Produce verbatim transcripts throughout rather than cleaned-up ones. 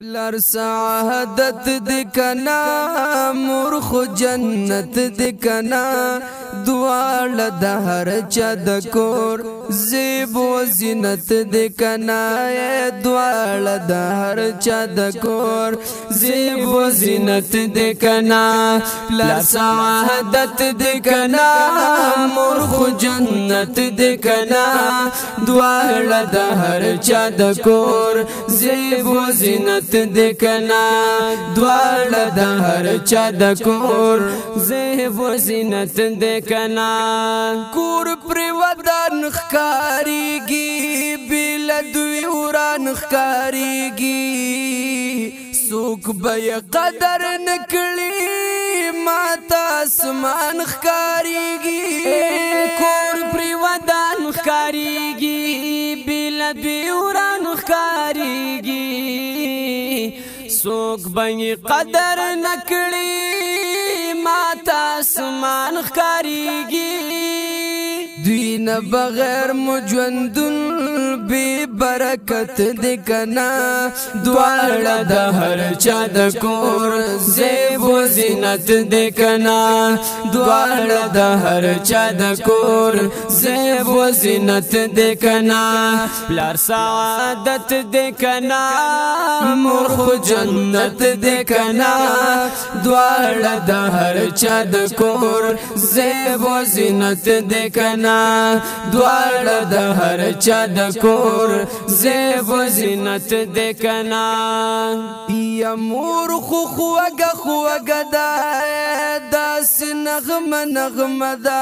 پلار سعادت دکنا مور خو جنت دکنا دوال د هر چا د کور زیب و زینت دکنا دوال د هر چا د کور زیب و زینت دکنا پلار سعادت دکنا مور خو جنت دکنا دوال د هر چا د کور زیب و زینت دکنا دوال د هر چا د کور زیب و زینت دکنا کور پر ودان خکاریگی بیل دوی وران خکاریگی سوک بی قدر نکلی ماتا اسمان خکاریگی کور پر ودان خکاریگی بیل دوی وران خکاریگی سوک بنی قدر نکڑی ماتا اسمان خکاریگی دوی نه بغیر مجوندن بی برکت دکنا دوال د هر چا د کور زیب و زینت دکنا دوال د هر چا د کور زیب و زینت دکنا پلار سعادت دکنا مور خو جنت دکنا دوال د هر چا د کور زیب و زینت دکنا دوال د هر چا د کور زیب و زینت دکنا یا مور خو خوگا خوگا دا داس نغم نغم دا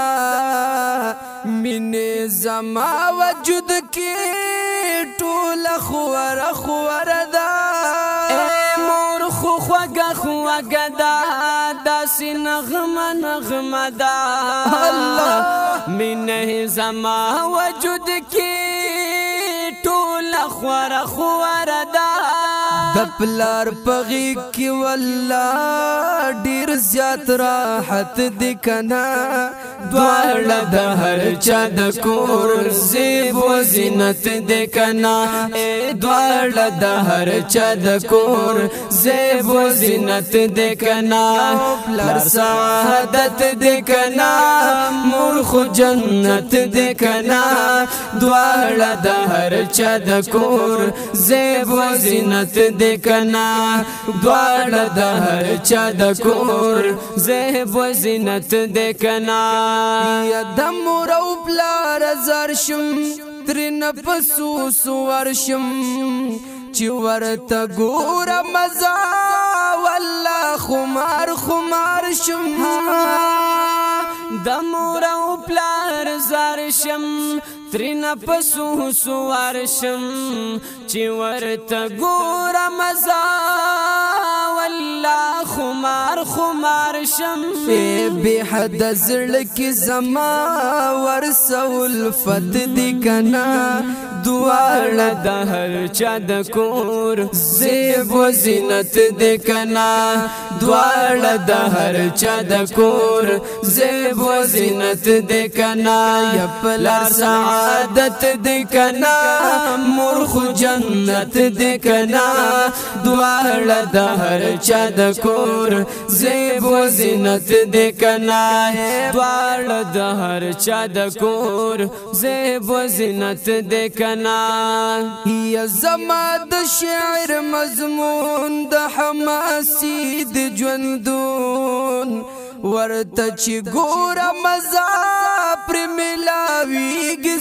من زما وجود کی ټول خوار خوار دا مور خو خوگا خوگا دا داس نغم نغم دا اللہ من زما وجود کی ټول خوار خوار دا د پلار پغی کی والله ډیر زیات راحت دکنا دوال د هر چا د کور زیب و زینت دکنا دوال د هر چا د کور زیب و زینت دکنا پلار سعادت دکنا مور خو جنت دکنا دوال د هر چا د کور زیب و زینت دکنا دوال د هر چا د کور زیب و زینت دکنا یا د مور او پلار زار شم ترن پسو سوار شم چې ورته ګوره مزه والله خمار خمار شم د مور او پلار زار شم ترن پسو سوار شم چې ورته ګوره مزه والله خمار خمار شم بی حد زړه کې زما ورسول فت دکنا دوال د هر چا د کور زیب و زینت دکنا دوال د هر چا د کور زیب و زینت دکنا یا پلار سعادت دکنا مور خو جنت دکنا دوال د هر چا د کور زیب و زینت دکنا دوال د هر چا د کور زیب و زینت دکنا یا زما د شعر مضمون د حماسی د ژوندون ورته چې ګوره مزه پر ملاویږي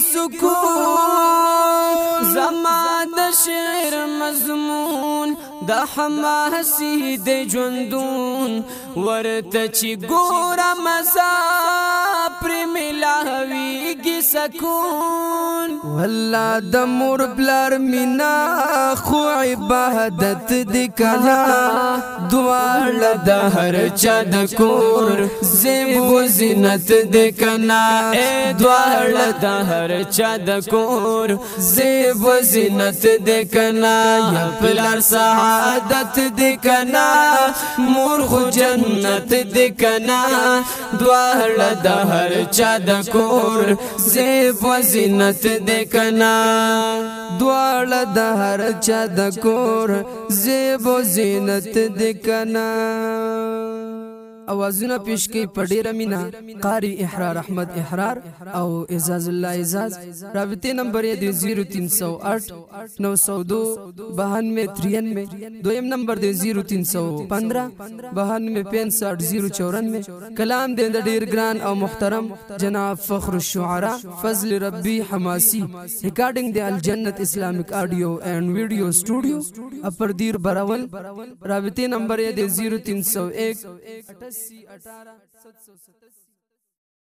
سکون زما د شعر مضمون د حماسی د ژوندون ورته چې ګوره مزه پر ملاویږي سکون والله د مور پلار مینا خو عبادت دکنا دوال د هر چا د کور زیب و زینت دکنا دوال د هر چا د کور زیب و زینت دکنا یا پلار سعادت دکنا مور خو جنت دکنا دوال د هر چا د کور زیب و زینت دکنا دوال د هر چا د کور زیب و زینت دکنا اوازونه پیش کی پډیر مینا قاری احرار احمد احرار او اعزاز الله اعزاز رابطه نمبر دی زیرو تین سو آٹھ نو سو دو بہانوے ترانوے دویم نمبر دی زیرو تین سو پندرہ بہانوے پینسٹھ زیرو چورانوے کلام دے ډیر ګران او محترم جناب فخر الشعراء فضل ربی حماسی ریکارڈنگ دے الجنت اسلامک آڈیو اینڈ ویڈیو اسٹوڈیو اپر دیر براول رابطه نمبر دی زیرو تین سو ایک اٹھاسی اٹھارہ سات سو ستاسی